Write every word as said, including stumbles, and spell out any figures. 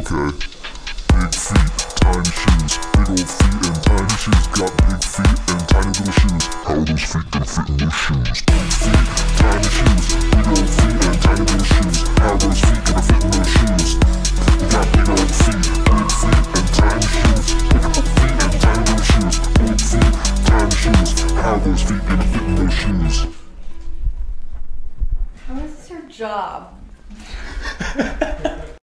Okay. Big feet, tiny shoes, big old feet and tiny shoes. Got big feet and tiny little shoes. How those feet gonna fit in those shoes? Big feet, tiny shoes, big old feet and tiny little shoes. How those feet gonna fit in those shoes? Got big old feet, big feet and tiny shoes. Big old feet and tiny little shoes. Big feet, tiny shoes. How those feet gonna fit in those shoes? How is this your job?